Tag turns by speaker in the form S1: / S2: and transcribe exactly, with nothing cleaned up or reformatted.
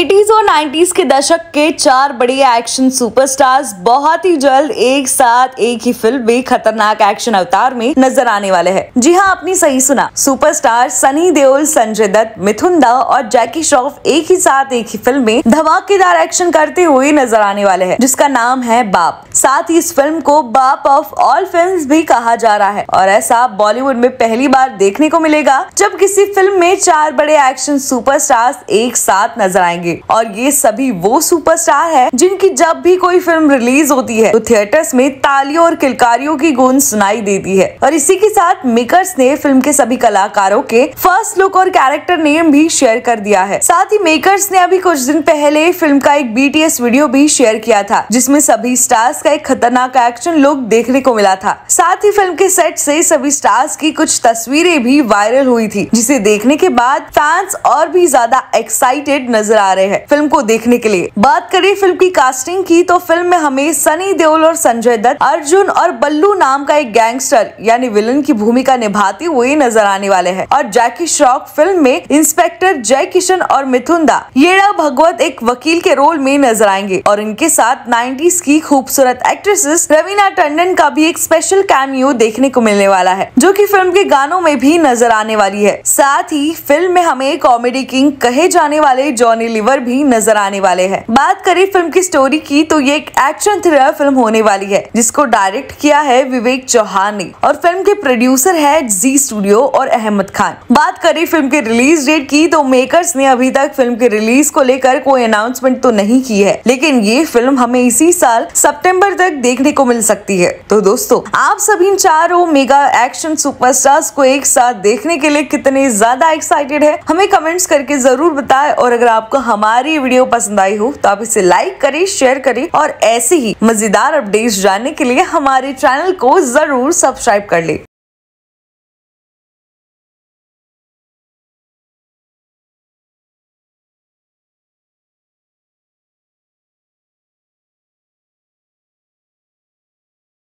S1: Eighties और nineties के दशक के चार बड़े एक्शन सुपरस्टार्स बहुत ही जल्द एक साथ एक ही फिल्म में खतरनाक एक्शन अवतार में नजर आने वाले हैं। जी हाँ, आपने सही सुना। सुपरस्टार सनी देओल, संजय दत्त, मिथुन दा और जैकी श्रॉफ एक ही साथ एक ही फिल्म में धमाकेदार एक्शन करते हुए नजर आने वाले हैं, जिसका नाम है बाप। साथ ही इस फिल्म को बाप ऑफ ऑल फिल्म्स भी कहा जा रहा है और ऐसा बॉलीवुड में पहली बार देखने को मिलेगा जब किसी फिल्म में चार बड़े एक्शन सुपरस्टार्स एक साथ नजर आएंगे। और ये सभी वो सुपरस्टार है जिनकी जब भी कोई फिल्म रिलीज होती है तो थिएटर्स में तालियों और किलकारियों की गूंज सुनाई देती है। और इसी के साथ मेकर्स ने फिल्म के सभी कलाकारों के फर्स्ट लुक और कैरेक्टर नेम भी शेयर कर दिया है। साथ ही मेकर्स ने अभी कुछ दिन पहले फिल्म का एक बीटीएस वीडियो भी शेयर किया था, जिसमें सभी स्टार्स का एक खतरनाक एक्शन लुक देखने को मिला था। साथ ही फिल्म के सेट से सभी स्टार्स की कुछ तस्वीरें भी वायरल हुई थी, जिसे देखने के बाद फैंस और भी ज्यादा एक्साइटेड नजर आ रहे हैं फिल्म को देखने के लिए। बात करें फिल्म की कास्टिंग की तो फिल्म में हमें सनी देओल और संजय दत्त अर्जुन और बल्लू नाम का एक गैंगस्टर यानी विलन की भूमिका निभाते हुए नजर आने वाले हैं। और जैकी श्रॉफ फिल्म में इंस्पेक्टर जय किशन और मिथुन दा येड़ा भगवत एक वकील के रोल में नजर आएंगे। और इनके साथ नाइंटीज़ की खूबसूरत एक्ट्रेसेस रवीना टंडन का भी एक स्पेशल कैमियो देखने को मिलने वाला है, जो कि फिल्म के गानों में भी नजर आने वाली है। साथ ही फिल्म में हमें कॉमेडी किंग कहे जाने वाले जॉनी लीवर भी नजर आने वाले हैं। बात करें फिल्म की स्टोरी की तो ये एक एक्शन थ्रिलर फिल्म होने वाली है, जिसको डायरेक्ट किया है विवेक चौहान ने और फिल्म के प्रोड्यूसर है जी स्टूडियो और अहमद खान। बात करें फिल्म के रिलीज डेट की तो मेकर्स ने अभी तक फिल्म के रिलीज को लेकर कोई अनाउंसमेंट तो नहीं की है, लेकिन ये फिल्म हमें इसी साल सितंबर तक देखने को मिल सकती है। तो दोस्तों, आप सभी चारों मेगा एक्शन सुपरस्टार्स को एक साथ देखने के लिए कितने ज्यादा एक्साइटेड है, हमें कमेंट्स करके जरूर बताएं। और अगर आपको हमारी वीडियो पसंद आई हो तो आप इसे लाइक करें, शेयर करें और ऐसे ही मजेदार अपडेट्स जानने के लिए हमारे चैनल को जरूर सब्सक्राइब कर ले।